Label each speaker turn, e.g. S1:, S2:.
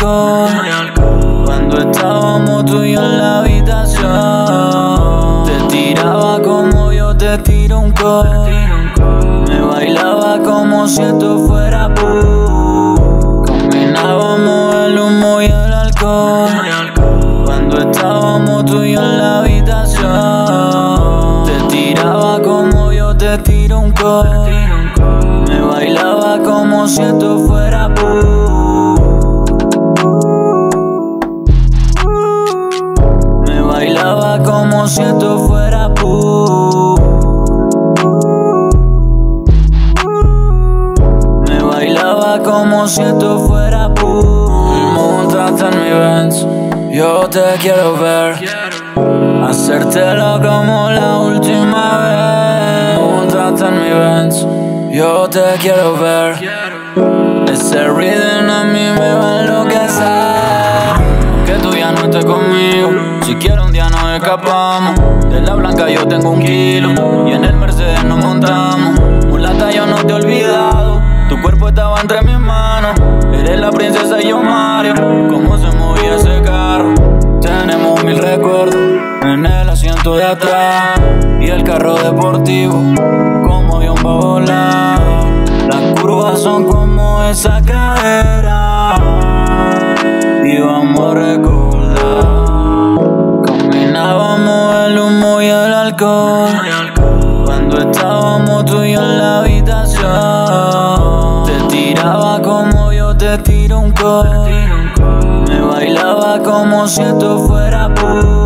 S1: alcohol. Cuando estábamos tú y yo en la habitación, te tiraba como yo te tiro un call. Me bailaba como si esto fuera pool. Combinábamos el humo y el alcohol. Cuando estábamos tú y yo en la habitación, te tiraba como yo te tiro un call. Me bailaba como si esto fuera pool. Me bailaba como si esto fuera pool. Me bailaba como si esto fuera pool. Montate en mi Benz, yo te quiero ver, hacértelo como la última vez. Montate en mi Benz, yo te quiero ver. Ese rhythm a mí me va a enloquecer. Que tú ya no estés conmigo, si quieres un día nos escapamos. De la blanca yo tengo 1 kilo y en el Mercedes nos montamos. Mulata, yo no te he olvidado, tu cuerpo estaba entre mis manos. Eres la princesa y yo Mario, cómo se movía ese carro. Tenemos 1000 recuerdos en el asiento de atrás y el carro deportivo como avión va a volar. Las curvas son como esa cadera y vamos a recordar. Combinábamos el humo y el alcohol. Cuando estábamos tú y yo en la habitación, te tiraba como yo te tiro un call. Me bailaba como si esto fuera pool.